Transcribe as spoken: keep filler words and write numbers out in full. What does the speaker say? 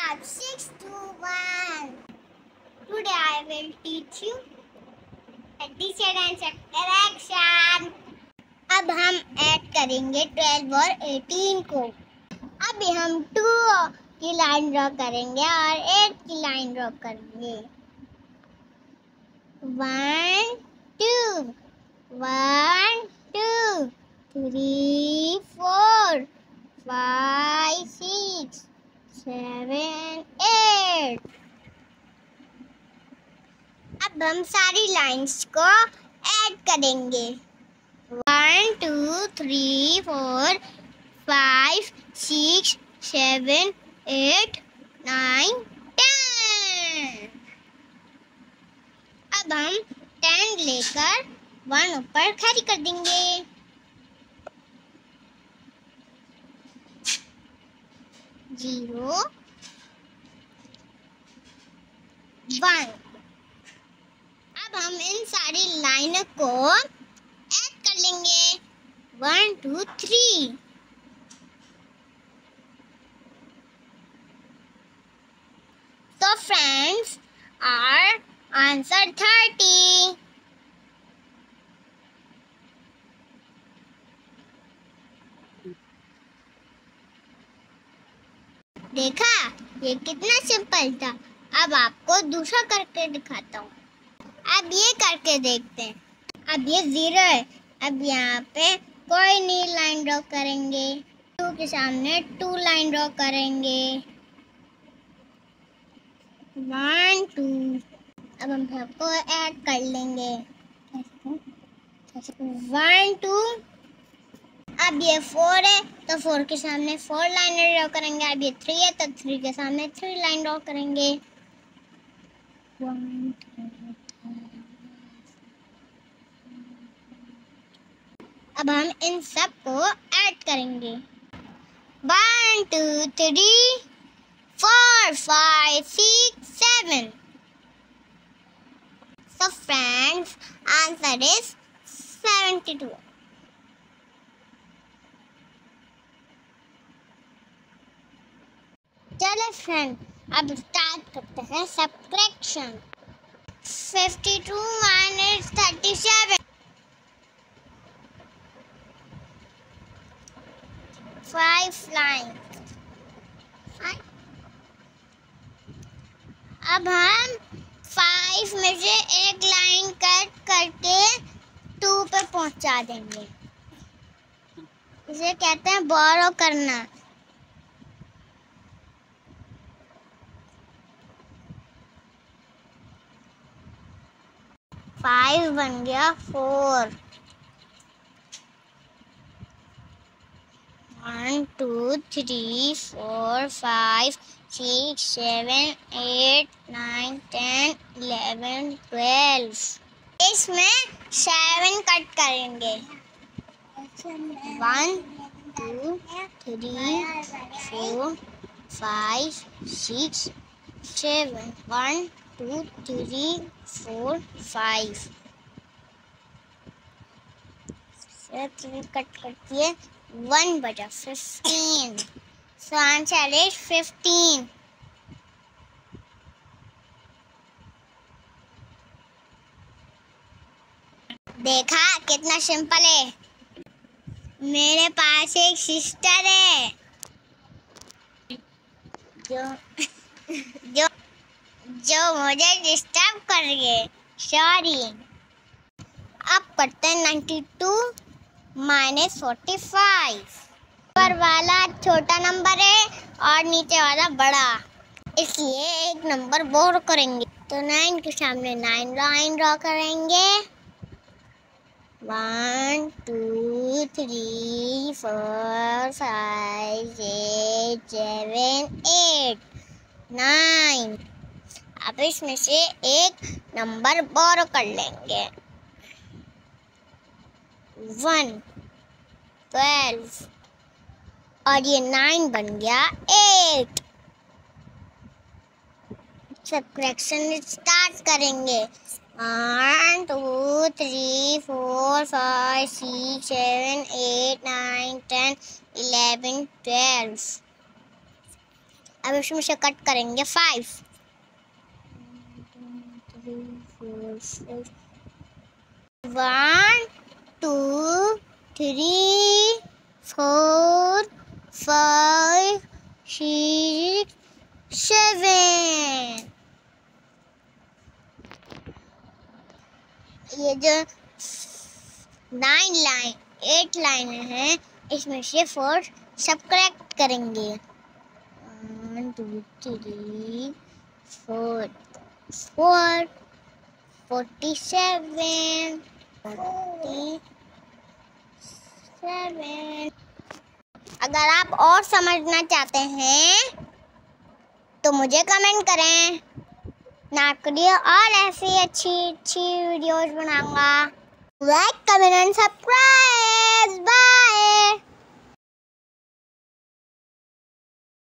five, six, two, one. Today I will teach you addition and subtraction. अब हम add करेंगे twelve और eighteen को। अभी हम टू की लाइन ड्रॉ करेंगे और एट की लाइन ड्रॉ करेंगे। One two one two three four five six seven eight. अब हम सारी लाइंस को ऐड करेंगे। One two three four five six seven eight nine ten. अब हम टेन लेकर वन ऊपर खड़ी कर देंगे। Zero one. अब हम इन सारी लाइनों को ऐड कर लेंगे। One two three. तो फ्रेंड्स, आवर आंसर थर्टी। देखा, ये कितना सिंपल था। अब आपको दूसरा करके दिखाता हूँ। अब ये करके देखते हैं। अब ये जीरो है। अब यहाँ पे कोई नहीं लाइन ड्रॉ करेंगे। टू के सामने टू लाइन ड्रॉ करेंगे। One two. अब हम सबको ऐड कर लेंगे। One two. अब ये फोर है तो फोर के सामने फोर लाइन ड्रॉ करेंगे। अब ये थ्री है तो थ्री के सामने थ्री लाइन ड्रॉ करेंगे। वन अब हम इन सब को ऐड करेंगे। One two three four five six seven. So friends, answer is seventy-two. चलो फ्रेंड, अब स्टार्ट करते हैं subtraction. Fifty two minus thirty seven. Five line. अब हम फाइव में से एक लाइन कट करके टू पे पहुंचा देंगे। इसे कहते हैं बोरो करना। फाइव बन गया four. One two three four five six seven eight nine ten eleven twelve. इसमें सेवन कट करेंगे। One two three four five six seven. One two three four five. Three cut करती वन बचा fifteen. So answer is fifteen. देखा कितना simple है। मेरे पास एक sister है जो जो जो मुझे डिस्टर्ब कर रही है। सॉरी। अब करते हैं ninety two minus forty five. ऊपर वाला छोटा नंबर है और नीचे वाला बड़ा, इसलिए एक नंबर बोर करेंगे। तो नाइन के सामने नाइन लाइन ड्रॉ करेंगे। One two three four five six seven eight nine. अब इसमें से एक नंबर बोरो कर लेंगे। वन ट्वेल्व और ये नाइन बन गया एट। सब्ट्रैक्शन स्टार्ट करेंगे। One two three four five six seven eight nine ten eleven twelve. अब इसमें से कट करेंगे five. One two three four five six seven. ये जो नाइन लाइन एट लाइन है इसमें से फोर सबट्रैक्ट करेंगे। One two three four four forty seven forty seven. अगर आप और समझना चाहते हैं तो मुझे कमेंट करें, नाटक और ऐसी अच्छी अच्छी वीडियोस बनाऊंगा। Like comment and subscribe.